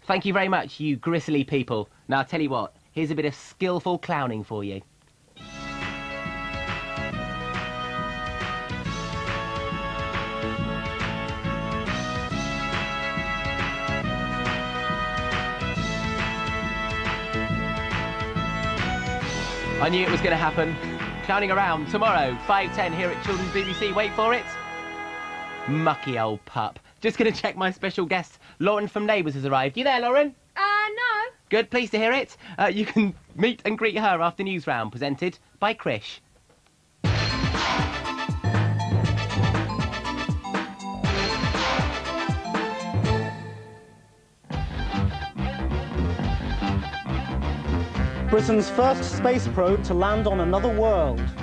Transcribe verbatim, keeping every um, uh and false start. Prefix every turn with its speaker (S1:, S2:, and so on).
S1: Thank you very much, you gristly people. Now, I'll tell you what, here's a bit of skillful clowning for you. I knew it was going to happen. Clowning around tomorrow, five ten here at Children's B B C. Wait for it. Mucky old pup. Just going to check my special guest, Lauren from Neighbours, has arrived. You there, Lauren?
S2: Uh, no.
S1: Good, pleased to hear it. Uh, you can meet and greet her after News Round, presented by Krish.
S3: Britain's first space probe to land on another world.